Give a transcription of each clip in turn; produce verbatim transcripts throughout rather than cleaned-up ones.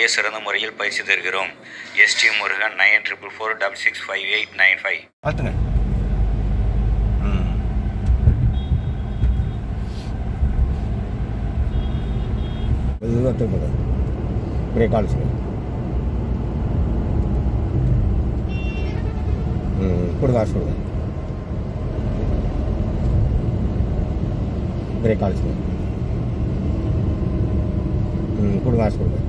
மிக சிறந்த முறையில் பயிற்சி தருகிறோம். ST Murugan nine triple four double six five eight nine five. பார்த்துங்க. ம் மெதுவாக திரும்புங்க. பிரேக் ஆலிச்சுங்க. ம் கொடுங்க ஆசை கொடுங்க. பிரேக் ஆலிச்சுங்க. ம் கொடுங்க ஆசை கொடுங்க.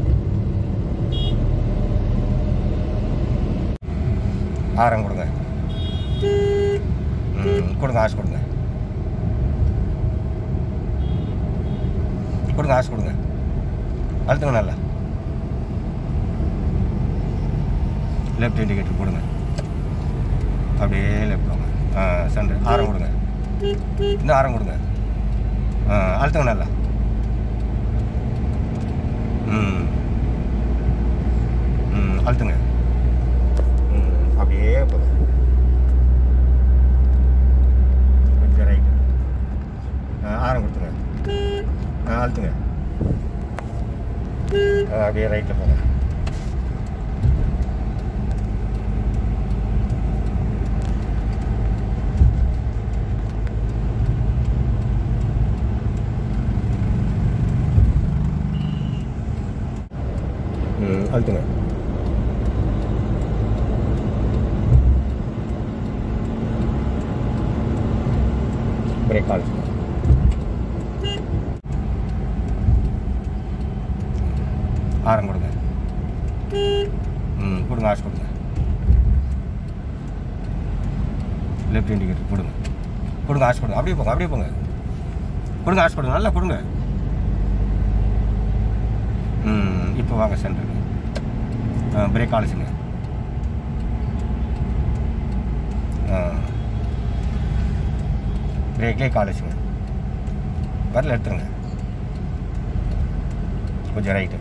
ஆரம் கொடுங்க. ம் கொடுங்க ஆசை கொடுங்க. கொடுங்க ஆசை கொடுங்க. அழுத்துங்க நல்லா. லெஃப்ட் இண்டிகேட்டர் கொடுங்க. அப்படியே லெஃப்ட் வாங்க. ஆ சென்டர் ஆரம் கொடுங்க. இன்னும் ஆரம் கொடுங்க. ஆ அழுத்துங்க நல்லா. ம் ம் அழுத்துங்க. ம் அப்படியே போங்க. கொஞ்சம் ரைட்டு. ஆரம் கொடுத்துங்க. ஆ அழுத்துங்க. அப்படியே ரைட்டில் போங்க. ம் அழுத்துங்க. பிரேக் அழுத்துங்க. ஆரம் கொடுங்க. ம் கொடுங்க ஆசை கொடுங்க. லெஃப்ட் இண்டிகேட்டர் கொடுங்க. கொடுங்க ஆசை கொடுங்க. அப்படியே போங்க. அப்படியே போங்க. கொடுங்க ஆசை கொடுங்க. நல்லா கொடுங்க. ம் இப்போ வாங்க சென்டருக்கு. பிரேக் ஆலிச்சுங்க. பிரேக்லேயே காலிச்சுங்க. வரல எடுத்துருங்க. கொஞ்சம் ரைட்டு.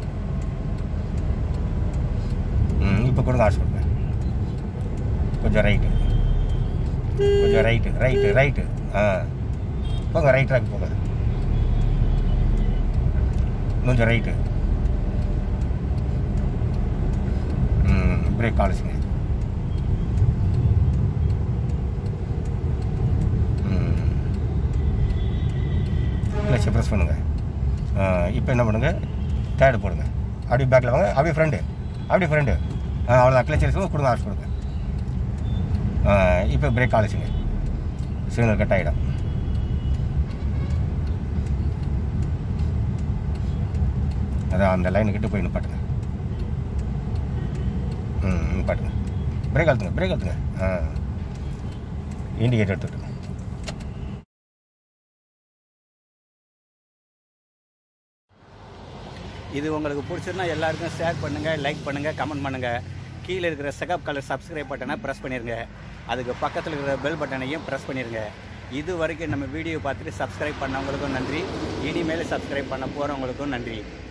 ம் இப்போ கொடுங்க ஆசை கொடுங்க. கொஞ்சம் ரைட்டு. கொஞ்சம் ரைட்டு ரைட்டு ரைட்டு. ஆ போங்க. ரைட் ட்ராக் போங்க. கொஞ்சம் ரைட்டு. ம் பிரேக் ஆலிச்சுங்க. ம் கிளச்சை ப்ரெஸ் பண்ணுங்கள். இப்போ என்ன பண்ணுங்கள், தேர்டு போடுங்க. அப்படியே பேக்கில் வாங்க. அப்படியே ஃப்ரெண்டு. அப்படியே ஃப்ரெண்டு. அவ்வளோதான். கிளச்சை வச்சு கொடுங்க ஆர்ஸ் கொடுங்க. இப்போ பிரேக் ஆலிச்சுங்க. சிக்னல் கட் ஆகிடும். அதான் அந்த லைனுக்கிட்ட போய் நிப்பாட்டுங்க. ம் நிப்பாட்டுங்க. பிரேக் அழுத்துங்க. பிரேக் அழுத்துங்க. ஆ இண்டிகேட்டர் எடுத்துக்கிட்டுங்க. இது உங்களுக்கு பிடிச்சிருந்தா எல்லாருக்கும் ஷேர் பண்ணுங்கள், லைக் பண்ணுங்கள், கமெண்ட் பண்ணுங்கள். கீழே இருக்கிற செகப் கலர் சப்ஸ்கிரைப் பட்டனை ப்ரெஸ் பண்ணிடுங்க. அதுக்கு பக்கத்தில் இருக்கிற பெல் பட்டனையும் ப்ரெஸ் பண்ணிடுங்க. இது வரைக்கும் நம்ம வீடியோ பார்த்துட்டு சப்ஸ்கிரைப் பண்ணவங்களுக்கும் நன்றி. இனிமேல் சப்ஸ்கிரைப் பண்ண போகிறவங்களுக்கும் நன்றி.